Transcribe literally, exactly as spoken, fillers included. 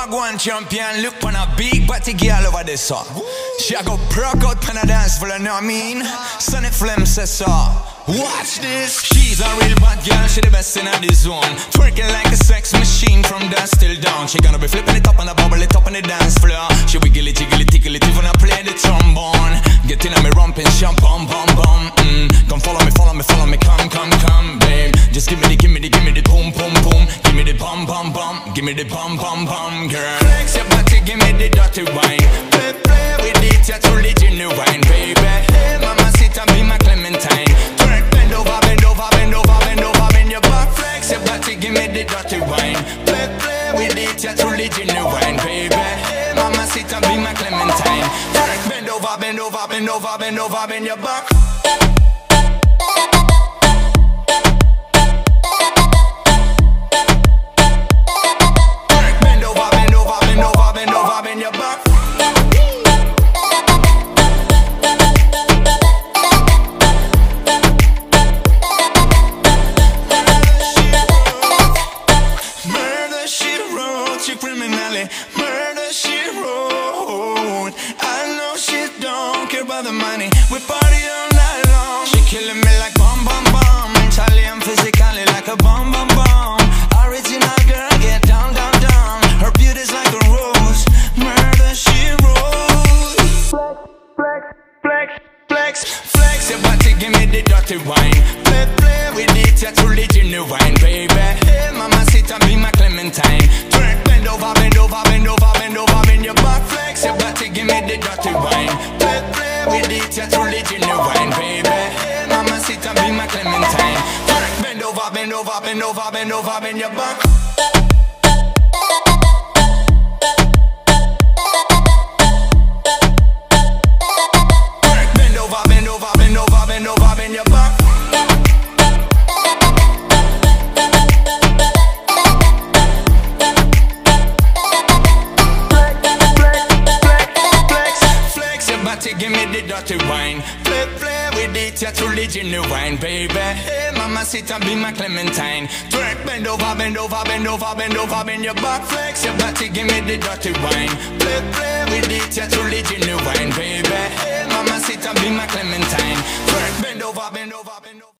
Wagwan champion, look on a big body girl over there, so she a go proc out on a dance floor, you know what I mean? Sonny Flem says so. Watch this. She's a real bad girl, she the best in the zone. Twerking like a sex machine from dusk till dawn. She gonna be flipping it up and a bubble it up on the dance floor. She wiggly jiggly tickle it even I play the trombone. Get in on me romping, shum bum bum bum. Mm. Come follow me, follow me, follow me, come come come, babe. Just give me the, give me the, give me the boom boom boom. Give me the bum bum bum, give me the bum bum bum, girl. Flex your body, give me the dirty wine. Play play with it, you're truly genuine, baby. Hey mama, sit and be my Clementine. Bend over, bend over, bend over, bend over, bend your back. Flex your body, give me the dirty wine. Play, play with it, you're truly genuine, baby. Hey, mama, sit and be my Clementine. Bend over, bend over, bend over, bend over, bend your back. Bend over, bend over, bend over, bend over, bend your back. Criminally, murder she wrote. I know she don't care about the money. We party all night long. She killing me like bomb bomb bomb. Mentally and physically like a bomb bomb bomb. Original girl, get down down down. Her beauty's like a rose. Murder she wrote. Flex, flex, flex, flex your body, give me the dirty wine. Play, play with it, you're truly genuine, baby. Hey, mama, sit and be my Clementine. Bend over, bend over, bend over, bend over, bend your back. Flex your body, give me the dirty wine. Play, play with it, you're truly genuine, baby. Hey, mama, sit and be my Clementine. Bend over, bend over, bend over, bend over, bend your back. Bend over, bend over, bend over, bend over, bend your back. Give me the dirty wine. Play, play with it, you're truly genuine, baby. Hey, mama, sit and be my Clementine. Twerk, bend over, bend over, bend over, bend over, bend your back. Flex your body, give me the dirty wine. Play, play with it, you're truly genuine, baby. Hey, mama, sit and be my Clementine. Twerk, bend over, bend over.